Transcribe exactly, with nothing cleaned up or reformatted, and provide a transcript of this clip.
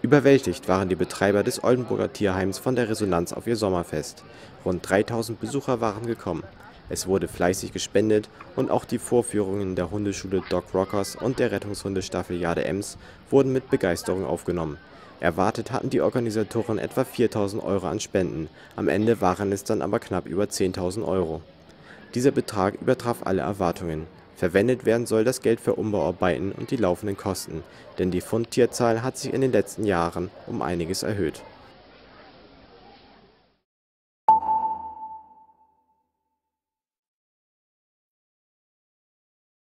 Überwältigt waren die Betreiber des Oldenburger Tierheims von der Resonanz auf ihr Sommerfest. Rund dreitausend Besucher waren gekommen. Es wurde fleißig gespendet und auch die Vorführungen der Hundeschule Dog Rockers und der Rettungshundestaffel Jade Ems wurden mit Begeisterung aufgenommen. Erwartet hatten die Organisatoren etwa viertausend Euro an Spenden, am Ende waren es dann aber knapp über zehntausend Euro. Dieser Betrag übertraf alle Erwartungen. Verwendet werden soll das Geld für Umbauarbeiten und die laufenden Kosten, denn die Fundtierzahl hat sich in den letzten Jahren um einiges erhöht.